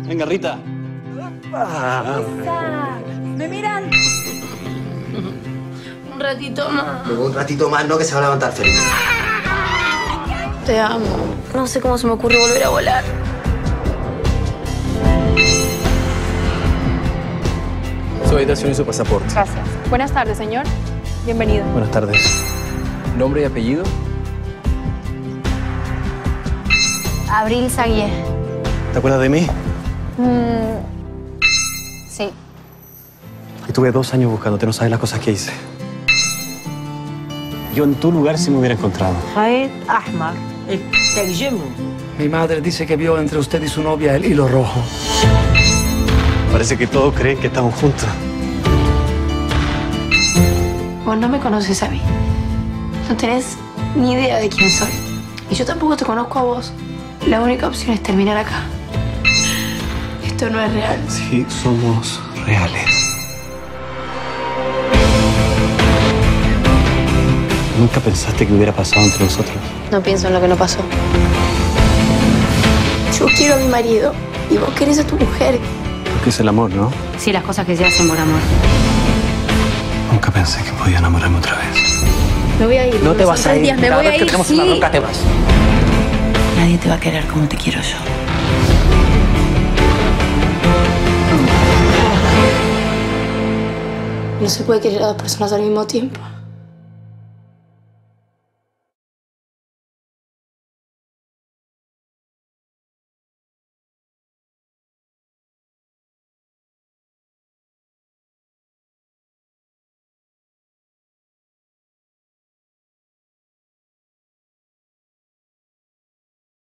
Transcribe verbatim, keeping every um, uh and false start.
Venga, Rita. Ah. ¿Me miran? Un ratito más. Luego un ratito más, no, que se va a levantar feliz. Te amo. No sé cómo se me ocurre volver a volar. Su habitación y su pasaporte. Gracias. Buenas tardes, señor. Bienvenido. Buenas tardes. ¿Nombre y apellido? Abril Saguier. ¿Te acuerdas de mí? Mm, sí. Estuve dos años buscándote, no sabes las cosas que hice. Yo en tu lugar sí me hubiera encontrado. Jaed Ahmar, el Teljemu. Mi madre dice que vio entre usted y su novia el hilo rojo. Parece que todos creen que estamos juntos. Vos no me conoces a mí. No tenés ni idea de quién soy. Y yo tampoco te conozco a vos. La única opción es terminar acá. Esto no es real. Sí, somos reales. ¿Nunca pensaste que hubiera pasado entre nosotros? No pienso en lo que no pasó. Yo quiero a mi marido y vos querés a tu mujer. Porque es el amor, ¿no? Sí, las cosas que se hacen por amor. Nunca pensé que podía enamorarme otra vez. Me voy a ir. No te vas Son a tres ir. días, me Cada voy vez a que ir, tenemos sí. una bronca te vas. Nadie te va a querer como te quiero yo. No se puede querer a dos personas al mismo tiempo.